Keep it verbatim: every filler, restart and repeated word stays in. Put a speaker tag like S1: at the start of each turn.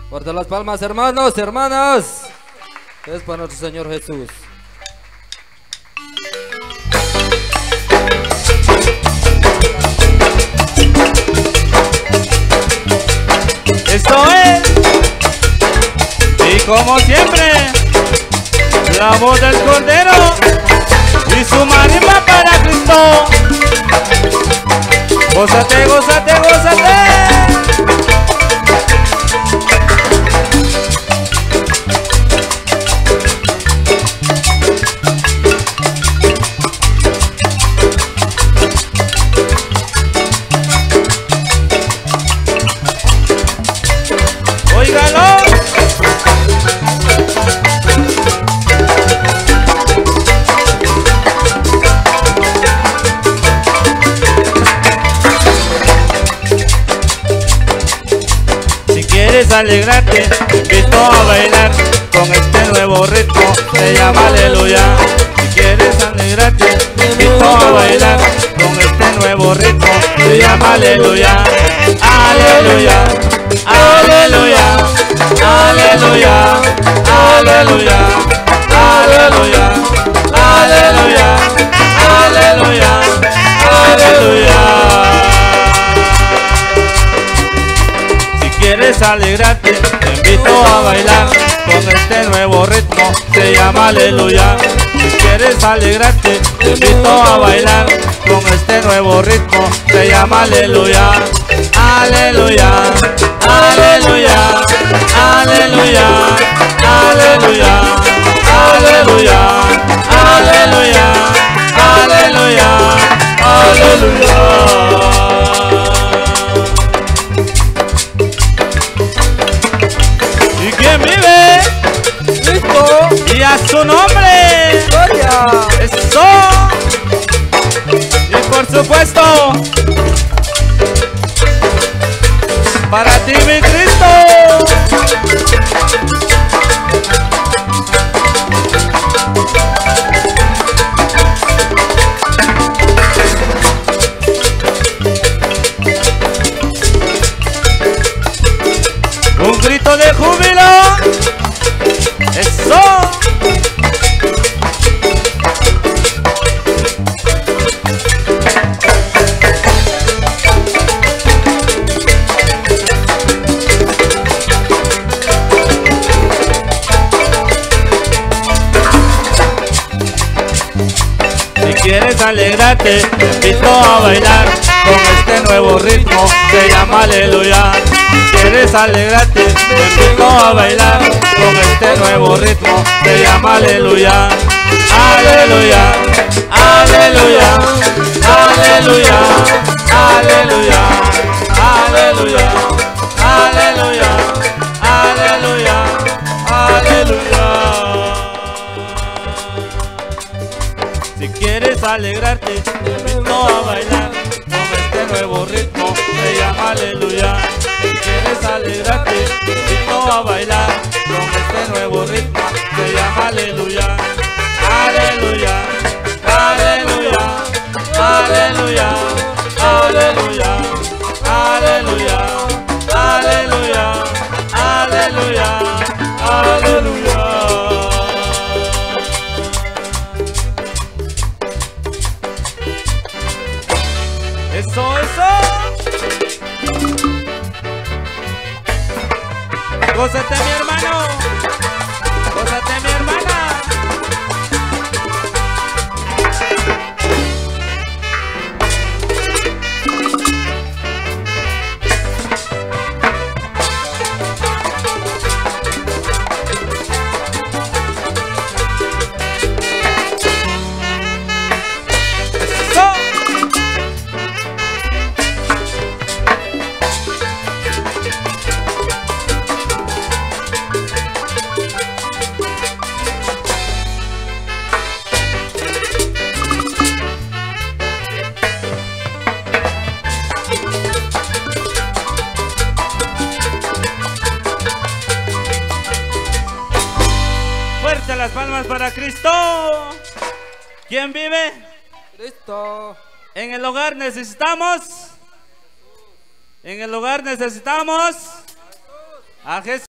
S1: Fuerte las palmas, hermanos, hermanas. Es para nuestro Señor Jesús.
S2: Esto es, y como siempre, la voz del Cordero y su marimba para Cristo. Gózate, gózate, gózate. Óigalo. Si quieres alegrarte, te invito a bailar con este nuevo ritmo, se llama aleluya. Si quieres alegrarte, te invito a bailar con este nuevo ritmo, se llama aleluya. Aleluya, aleluya, aleluya, aleluya, aleluya, aleluya, aleluya, aleluya. Si quieres alegrarte, te invito a bailar con este nuevo ritmo, se llama aleluya. Si quieres alegrarte, te invito a bailar con este nuevo ritmo, se llama aleluya. Aleluya, aleluya, aleluya, aleluya, aleluya, aleluya, aleluya, aleluya. ¿Y quién vive?
S1: Cristo.
S2: Y a su nombre.
S1: Gloria.
S2: Eso. Y por supuesto, para ti, mi Cristo. Un grito de júbilo. Eso. Si quieres alegrarte, te invito a bailar con este nuevo ritmo, se llama aleluya. Si quieres alegrarte, te invito a bailar con este nuevo ritmo, se llama aleluya. Aleluya, aleluya, aleluya, aleluya, aleluya, aleluya, aleluya, aleluya. Si quieres alegrarte, te invito a bailar con este nuevo ritmo, se llama aleluya. Si quieres alegrarte, te invito a bailar con este nuevo ritmo, se llama aleluya. Aleluya, aleluya, aleluya, aleluya, aleluya, aleluya, aleluya, aleluya. Eso, eso. Gózate, mi hermano. Gózate, mi hermana. Las palmas para Cristo. ¿Quién vive?
S1: Cristo.
S2: En el hogar necesitamos. En el hogar necesitamos a Jesús.